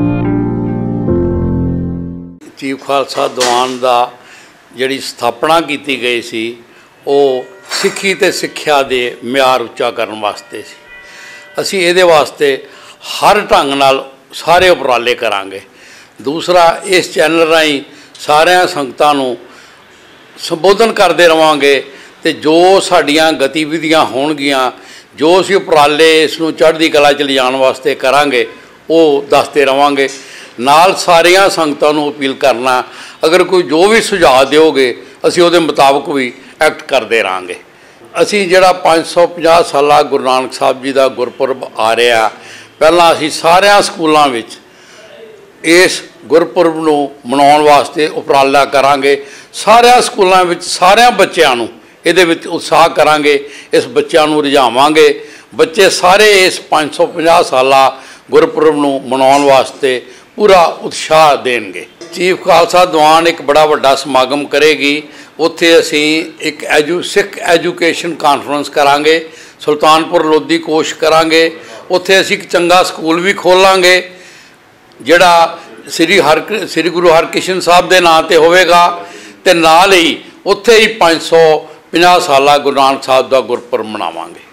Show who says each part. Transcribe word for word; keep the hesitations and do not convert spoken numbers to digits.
Speaker 1: Chief Khalsa दीवान का जिहड़ी स्थापना की गई सी वो सिक्खी ते सिक्ख्या दे म्यार उच्चा करन वास्ते सी। असी इहदे वास्ते हर ढंग नाल सारे उपराले करांगे। दूसरा, इस चैनल राहीं सारियां संगतां नूं संबोधन करते रहांगे ते जो साडियां गतिविधियां होणगियां, जो असीं उपराले इसनूं चढ़दी कला च लिजाण वास्ते करांगे वो दसते रहांगे। नाल सारियां संगतां नूं अपील करना, अगर कोई जो भी सुझाव दिओगे असीं उहदे मुताबक भी एक्ट करते रहांगे। असीं जिहड़ा पाँच सौ पचास साला गुरु नानक साहब जी का गुरपुरब आ रहा, पहलां असीं सारियां स्कूलों विच इस गुरपुरब नूं मनाउण वास्ते उपराला करांगे। सारियां स्कूलों विच सारियां बच्चों नूं इहदे विच उत्साह करांगे, इस बच्चों नूं रिझावांगे। बच्चे सारे इस पाँच सौ पचास साला गुरपुरब नूं मनाउण वास्ते पूरा उत्साह देणगे। चीफ खालसा दीवान एक बड़ा वड्डा समागम करेगी। उत्थे असीं एक एजू सिख एजुकेशन कॉन्फ्रेंस करांगे, सुल्तानपुर लोधी कोश करांगे। उत्थे असीं एक चंगा स्कूल भी खोलांगे जिहड़ा श्री हर श्री गुरु हरकृष्ण साहब के नाम ते होवेगा, ते नाल ही उत्थे ही पाँच सौ पचास साला गुरु नानक साहब का गुरपुरब मनावांगे।